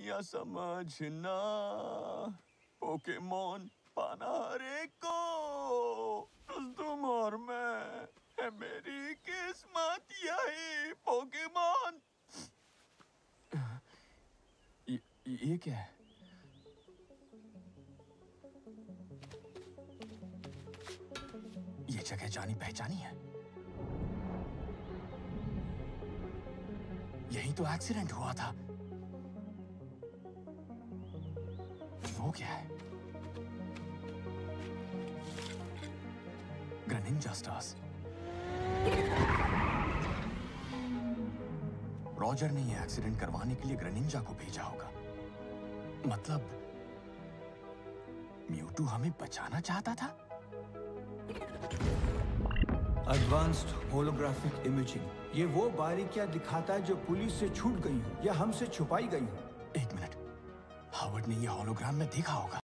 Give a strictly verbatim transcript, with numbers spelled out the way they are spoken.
कहानियां समझना, पोकेमोन पाना हर एक को, बस तुम और मैं है मेरी किस्मत यही पोकेमोन। ये, ये क्या है? ये जगह जानी पहचानी है। यही तो एक्सीडेंट हुआ था। वो क्या है? Greninja stars. रॉजर ने ये एक्सीडेंट करवाने के लिए ग्रेनिंजा को भेजा होगा। मतलब म्यूटू हमें बचाना चाहता था। एडवांस्ड होलोग्राफिक इमेजिंग ये वो बारीकियां दिखाता है जो पुलिस से छूट गई हो या हमसे छुपाई गई हो। एक मिनट, हावर्ड ने ये होलोग्राम में देखा होगा।